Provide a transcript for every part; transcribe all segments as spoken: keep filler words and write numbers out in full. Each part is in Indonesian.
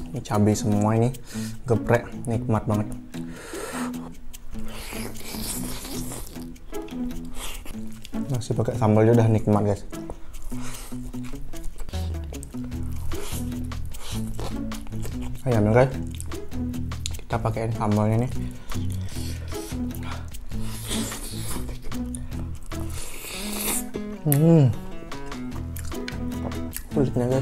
Ini cabai semua, ini geprek, nikmat banget. Masih pakai sambal udah nikmat guys. Ayamnya guys, kita pakaiin sambalnya nih. Hmm, kulitnya guys.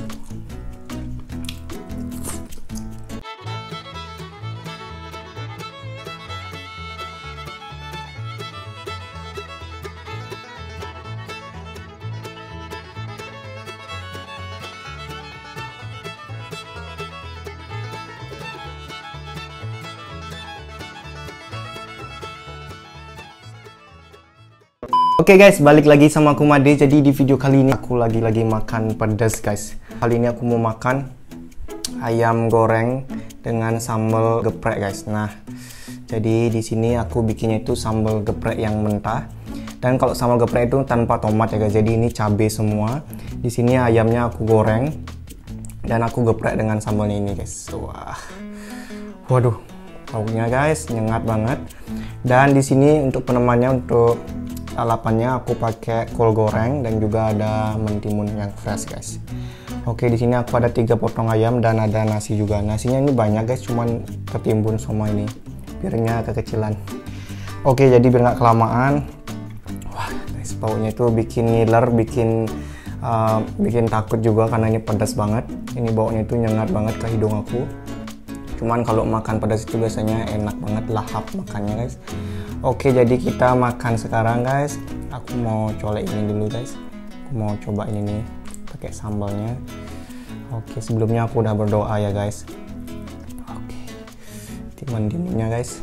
Oke okay guys, balik lagi sama aku Made. Jadi di video kali ini aku lagi-lagi makan pedas guys. Kali ini aku mau makan ayam goreng dengan sambal geprek guys. Nah, jadi di sini aku bikinnya itu sambal geprek yang mentah. Dan kalau sambal geprek itu tanpa tomat ya guys. Jadi ini cabai semua. Di sini ayamnya aku goreng dan aku geprek dengan sambalnya ini guys. Wah, waduh, baunya guys nyengat banget. Dan di sini untuk penemannya, untuk lalapannya aku pakai kol goreng dan juga ada mentimun yang fresh guys. Oke, di sini aku ada tiga potong ayam dan ada nasi juga. Nasinya ini banyak guys, cuman tertimbun semua ini. Piringnya kekecilan. Oke, jadi biar nggak kelamaan. Wah, guys, baunya itu bikin ngiler, bikin uh, bikin takut juga karena ini pedas banget. Ini baunya itu nyengat banget ke hidung aku. Cuman kalau makan pedas itu biasanya enak banget, lahap makannya guys. Oke, jadi kita makan sekarang guys. Aku mau colek ini dulu guys. Aku mau coba ini nih pakai sambalnya. Oke, sebelumnya aku udah berdoa ya guys. Oke, timan dinginnya guys.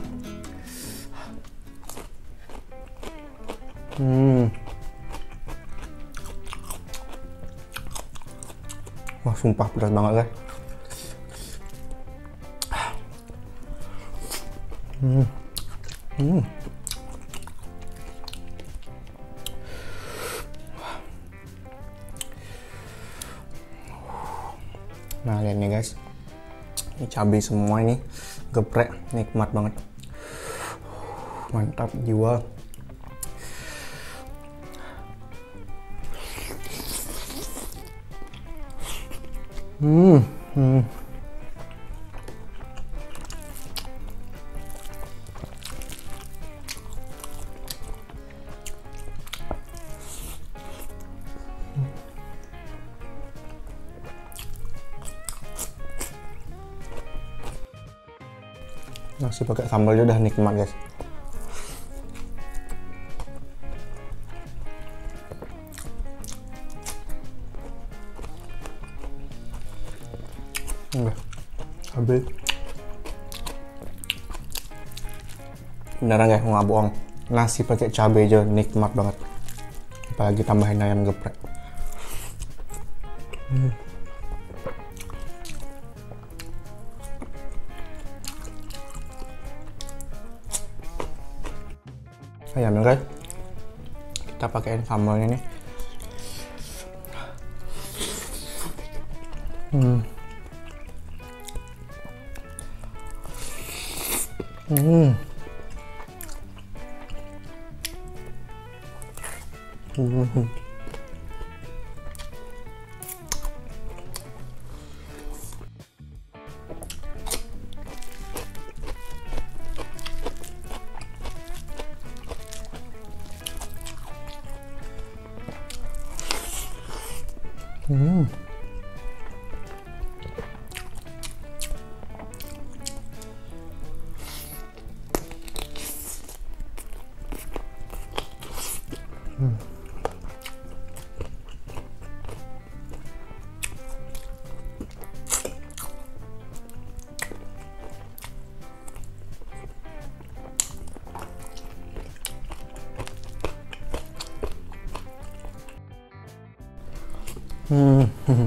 Hmm. Wah, sumpah pedas banget guys. Hmm. Hmm. Nah, lihat nih guys, ini cabai semua, ini geprek, nikmat banget, mantap jiwa. Hmm, hmm. Nasi pakai sambal udah nikmat guys. Enggak, habis. Beneran guys, nggak bohong. Nasi pakai cabai aja nikmat banget. Apalagi tambahin ayam geprek. Hmm. Ayamnya guys, kita pakaiin sambalnya nih. Hmm. Hmm. Hmm. Hmm. Hmm. Hmm.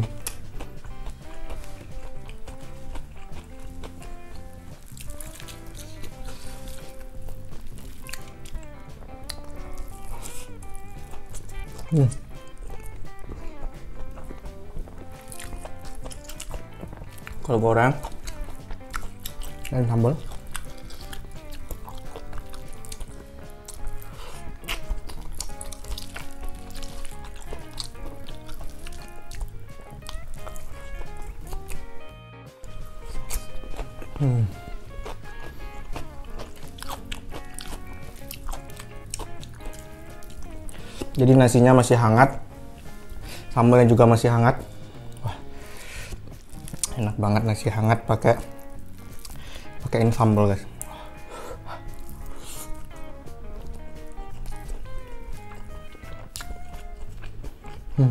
Hmm. Kalau goreng dan sambal. Hmm. Jadi nasinya masih hangat, sambalnya juga masih hangat. Wah, enak banget nasi hangat pakai pakaiin sambal, guys. Hmm.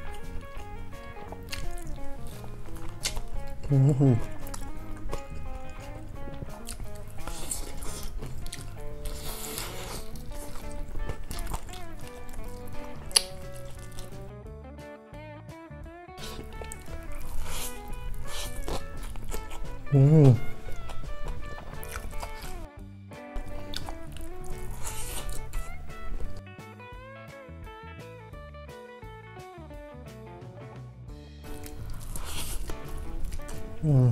Hmm. Hmm. Hmm.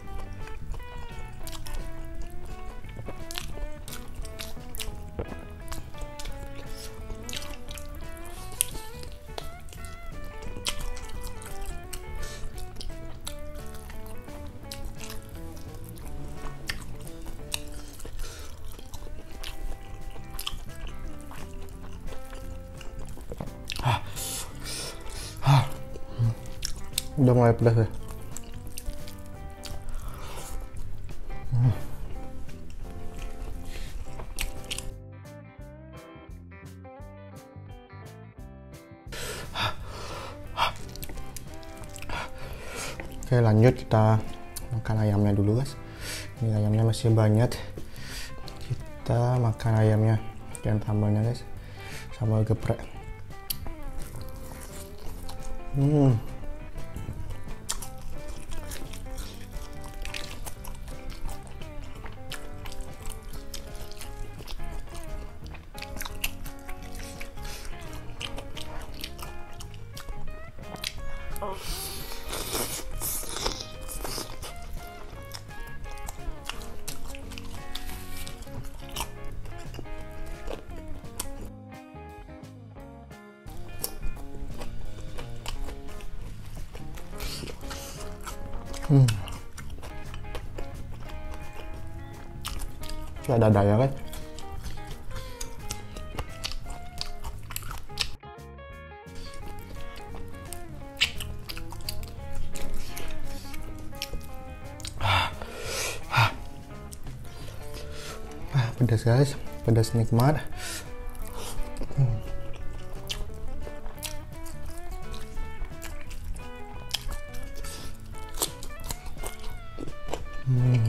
Ah. Ah. Udah mulai pedas ya. Hmm. Oke, lanjut kita makan ayamnya dulu, guys. Ini ayamnya masih banyak. Kita makan ayamnya dan sambalnya, guys. Sambal geprek. Hmm. Hmm. Ini ada daya, kan? Ah, ah. Ah, pedas, guys, pedas nikmat. Hmm. Hmm.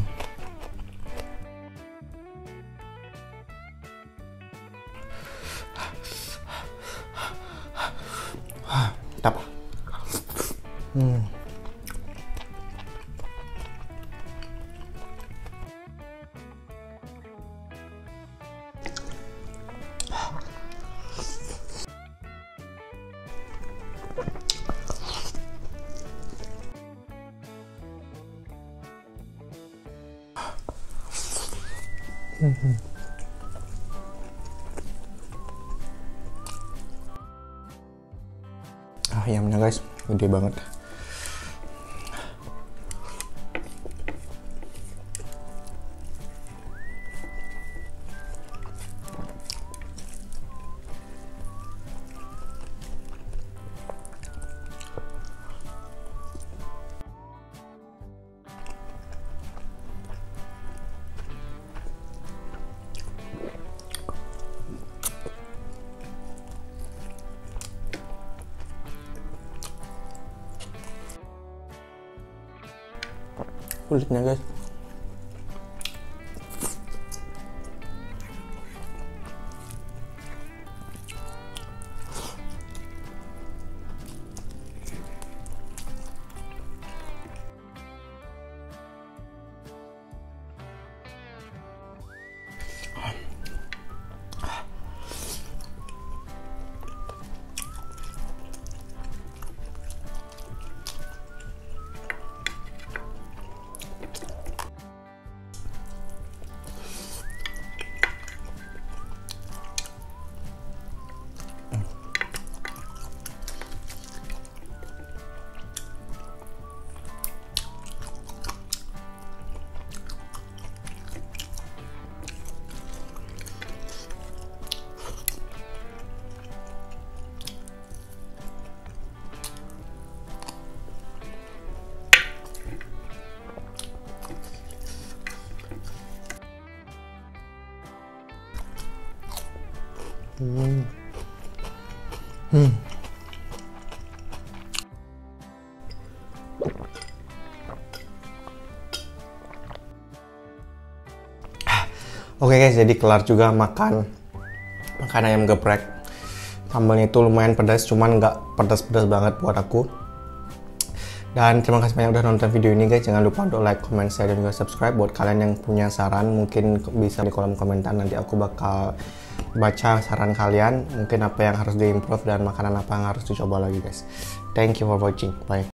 Mantap. Hmm. Hmm. Ah, ayamnya, guys, gede banget. Kulitnya, guys. Hmm. Hmm. Oke okay guys, jadi kelar juga makan makan ayam geprek. Sambalnya itu lumayan pedas, cuman nggak pedas-pedas banget buat aku. Dan terima kasih banyak udah nonton video ini guys. Jangan lupa untuk like, comment, share, dan juga subscribe. Buat kalian yang punya saran, mungkin bisa di kolom komentar. Nanti aku bakal baca saran kalian. Mungkin apa yang harus diimprove dan makanan apa yang harus dicoba lagi guys. Thank you for watching. Bye.